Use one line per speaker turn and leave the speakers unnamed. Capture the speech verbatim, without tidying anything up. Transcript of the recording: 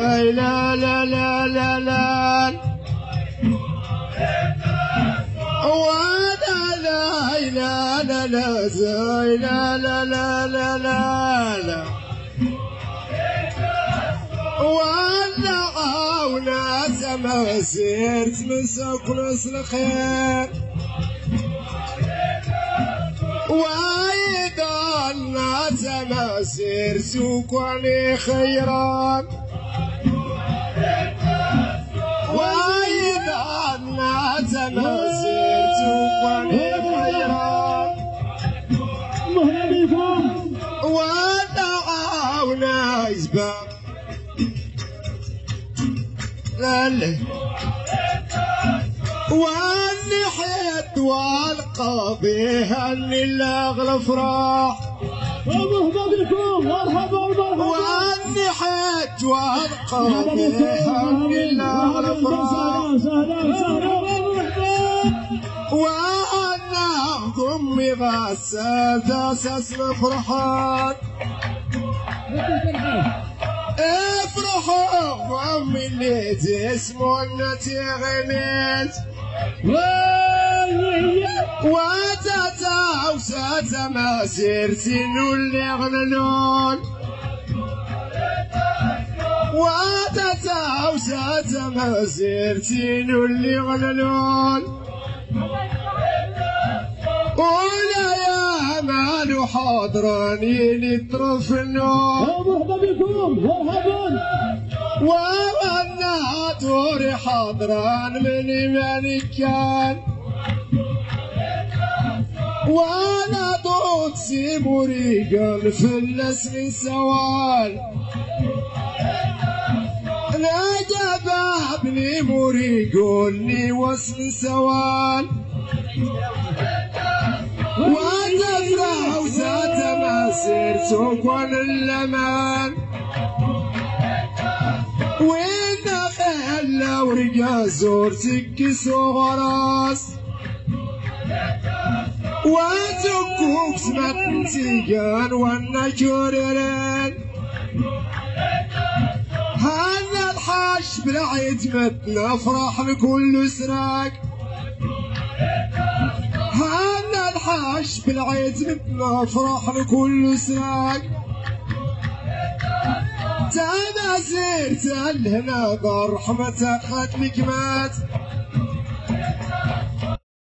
لا لا لا لا لا وانا لا لا لا لا زي لا لا لا لا لا لا وانا عاونا سما سيرت مسك نص الخير وايضا الناس ما سير سوقني خيران وايضا الناس ما سير سوقني خيران ودعونا اسباب لا والنحيت والقى بها اني الاغلى فرح والنحيت والقى بها اني الاغلى فرح وانا ضمي غسلت اساس الفرحان افرحوا وامي اللي تسمو النتي غنيت وتتا وساتا ما سيرتين واللي غنلون وتتا وساتا ما سيرتين واللي غنلون ولا يا مالو حاضراني لطرف النوم
مرحبا بكم مرحبا
وانا دوري حاضران من ملكان وانا دوتسي مريقل فلس من سوال انا جبابني مريقلني وصل سوال وتفرح وسات ما سير سوقن اللمان وين خلا ورقا زور تكس وغراس وتكوك سمت نتيجان وانا كوريرين هذا الحاش بالعيد متنا افرح بكل سراك هذا الحاش بالعيد متنا افرح بكل سراك تانا سيرت الهنا ضر رحمتك خاتمك مات